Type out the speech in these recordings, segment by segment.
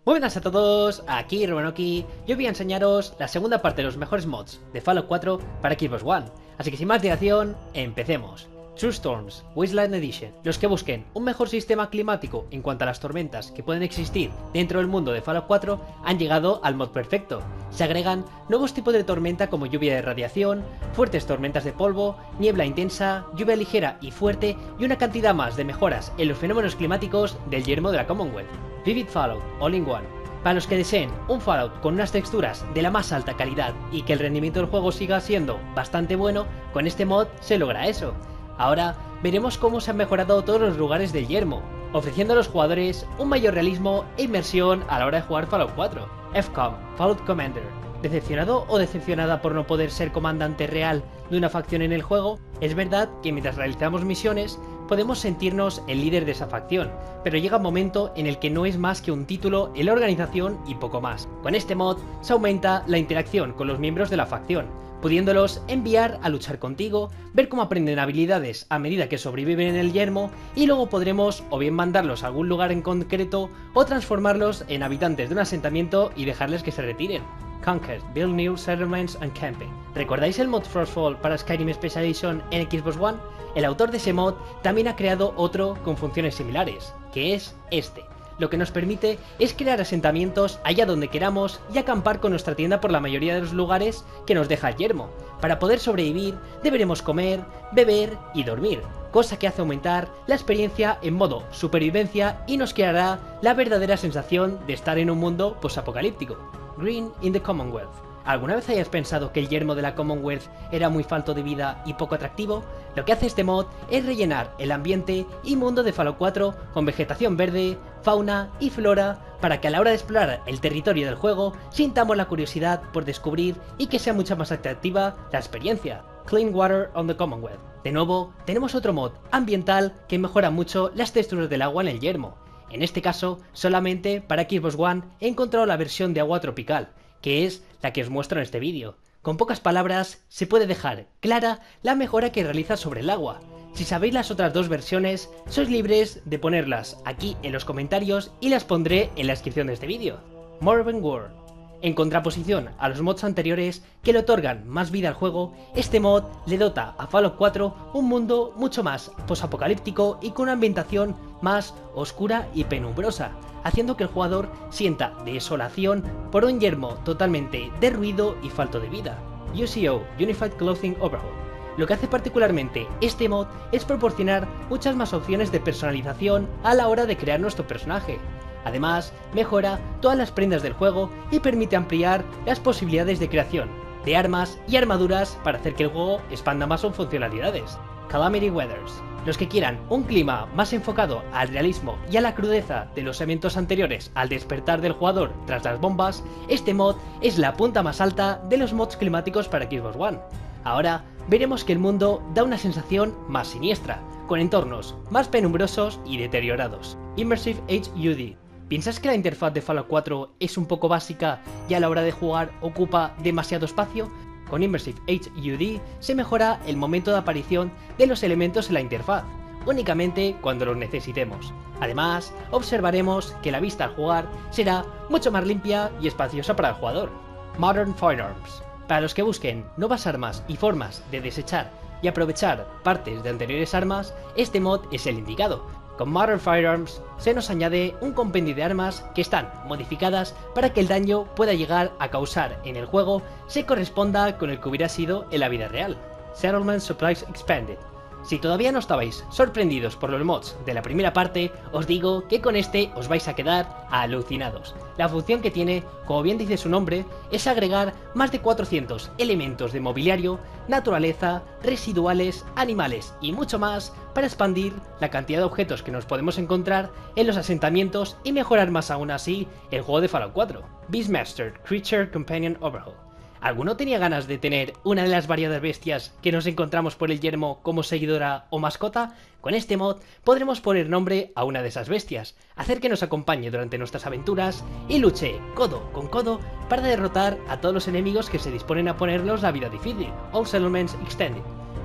Muy buenas a todos, aquí Rubenoki. Yo voy a enseñaros la segunda parte de los mejores mods de Fallout 4 para Xbox One. Así que sin más dilación, empecemos. True Storms, Wasteland Edition. Los que busquen un mejor sistema climático en cuanto a las tormentas que pueden existir dentro del mundo de Fallout 4 han llegado al mod perfecto. Se agregan nuevos tipos de tormenta como lluvia de radiación, fuertes tormentas de polvo, niebla intensa, lluvia ligera y fuerte y una cantidad más de mejoras en los fenómenos climáticos del yermo de la Commonwealth. Vivid Fallout All in One. Para los que deseen un Fallout con unas texturas de la más alta calidad y que el rendimiento del juego siga siendo bastante bueno, con este mod se logra eso. Ahora veremos cómo se han mejorado todos los lugares del yermo, ofreciendo a los jugadores un mayor realismo e inmersión a la hora de jugar Fallout 4. FCOM, Fallout Commander. ¿Decepcionado o decepcionada por no poder ser comandante real de una facción en el juego? Es verdad que mientras realizamos misiones podemos sentirnos el líder de esa facción, pero llega un momento en el que no es más que un título en la organización y poco más. Con este mod se aumenta la interacción con los miembros de la facción, pudiéndolos enviar a luchar contigo, ver cómo aprenden habilidades a medida que sobreviven en el yermo y luego podremos o bien mandarlos a algún lugar en concreto o transformarlos en habitantes de un asentamiento y dejarles que se retiren. Conquer, Build New Settlements and Camping. ¿Recordáis el mod Frostfall para Skyrim Special Edition en Xbox One? El autor de ese mod también ha creado otro con funciones similares, que es este. Lo que nos permite es crear asentamientos allá donde queramos y acampar con nuestra tienda por la mayoría de los lugares que nos deja el yermo. Para poder sobrevivir deberemos comer, beber y dormir, cosa que hace aumentar la experiencia en modo supervivencia y nos creará la verdadera sensación de estar en un mundo posapocalíptico. Green in the Commonwealth. ¿Alguna vez hayas pensado que el yermo de la Commonwealth era muy falto de vida y poco atractivo? Lo que hace este mod es rellenar el ambiente y mundo de Fallout 4 con vegetación verde, fauna y flora para que a la hora de explorar el territorio del juego sintamos la curiosidad por descubrir y que sea mucho más atractiva la experiencia. Clean Water on the Commonwealth. De nuevo, tenemos otro mod ambiental que mejora mucho las texturas del agua en el yermo. En este caso, solamente para Xbox One he encontrado la versión de agua tropical, que es la que os muestro en este vídeo. Con pocas palabras, se puede dejar clara la mejora que realiza sobre el agua. Si sabéis las otras dos versiones, sois libres de ponerlas aquí en los comentarios y las pondré en la descripción de este vídeo. Morrowind World. En contraposición a los mods anteriores que le otorgan más vida al juego, este mod le dota a Fallout 4 un mundo mucho más posapocalíptico y con una ambientación más oscura y penumbrosa, haciendo que el jugador sienta desolación por un yermo totalmente derruido y falto de vida. UCO, Unified Clothing Overhaul. Lo que hace particularmente este mod es proporcionar muchas más opciones de personalización a la hora de crear nuestro personaje. Además, mejora todas las prendas del juego y permite ampliar las posibilidades de creación de armas y armaduras para hacer que el juego expanda más sus funcionalidades. Calamity Weathers. Los que quieran un clima más enfocado al realismo y a la crudeza de los eventos anteriores al despertar del jugador tras las bombas, este mod es la punta más alta de los mods climáticos para Xbox One. Ahora veremos que el mundo da una sensación más siniestra, con entornos más penumbrosos y deteriorados. Immersive HUD. ¿Piensas que la interfaz de Fallout 4 es un poco básica y a la hora de jugar ocupa demasiado espacio? Con Immersive HUD se mejora el momento de aparición de los elementos en la interfaz, únicamente cuando los necesitemos. Además, observaremos que la vista al jugar será mucho más limpia y espaciosa para el jugador. Modern Firearms. Para los que busquen nuevas armas y formas de desechar y aprovechar partes de anteriores armas, este mod es el indicado. Con Modern Firearms se nos añade un compendio de armas que están modificadas para que el daño pueda llegar a causar en el juego se corresponda con el que hubiera sido en la vida real. Settlement Supplies Expanded. Si todavía no estabais sorprendidos por los mods de la primera parte, os digo que con este os vais a quedar alucinados. La función que tiene, como bien dice su nombre, es agregar más de 400 elementos de mobiliario, naturaleza, residuales, animales y mucho más para expandir la cantidad de objetos que nos podemos encontrar en los asentamientos y mejorar más aún así el juego de Fallout 4. Beastmaster Creature Companion Overhaul. ¿Alguno tenía ganas de tener una de las variadas bestias que nos encontramos por el yermo como seguidora o mascota? Con este mod podremos poner nombre a una de esas bestias, hacer que nos acompañe durante nuestras aventuras y luche codo con codo para derrotar a todos los enemigos que se disponen a ponernos la vida difícil. All Settlements Extended.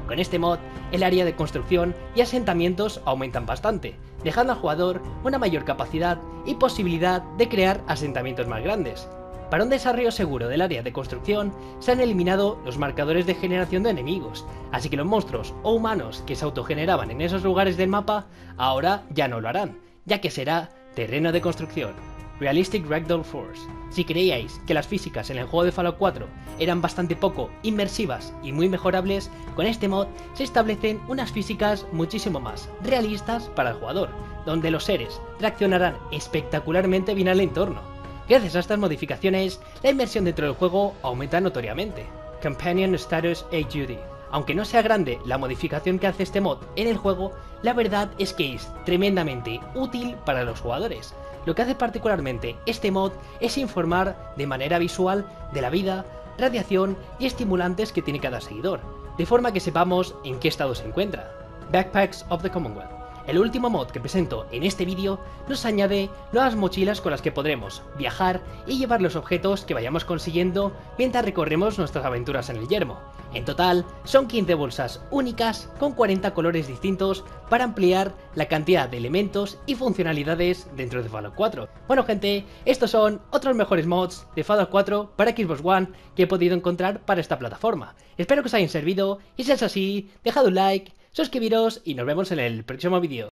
Con este mod, el área de construcción y asentamientos aumentan bastante, dejando al jugador una mayor capacidad y posibilidad de crear asentamientos más grandes. Para un desarrollo seguro del área de construcción, se han eliminado los marcadores de generación de enemigos, así que los monstruos o humanos que se autogeneraban en esos lugares del mapa, ahora ya no lo harán, ya que será terreno de construcción. Realistic Ragdoll Force. Si creíais que las físicas en el juego de Fallout 4 eran bastante poco inmersivas y muy mejorables, con este mod se establecen unas físicas muchísimo más realistas para el jugador, donde los seres reaccionarán espectacularmente bien al entorno. Gracias a estas modificaciones, la inmersión dentro del juego aumenta notoriamente. Companion Status HUD. Aunque no sea grande la modificación que hace este mod en el juego, la verdad es que es tremendamente útil para los jugadores. Lo que hace particularmente este mod es informar de manera visual de la vida, radiación y estimulantes que tiene cada seguidor, de forma que sepamos en qué estado se encuentra. Backpacks of the Commonwealth. El último mod que presento en este vídeo nos añade nuevas mochilas con las que podremos viajar y llevar los objetos que vayamos consiguiendo mientras recorremos nuestras aventuras en el yermo. En total, son 15 bolsas únicas con 40 colores distintos para ampliar la cantidad de elementos y funcionalidades dentro de Fallout 4. Bueno gente, estos son otros mejores mods de Fallout 4 para Xbox One que he podido encontrar para esta plataforma. Espero que os hayan servido y si es así, dejad un like, suscribiros y nos vemos en el próximo vídeo.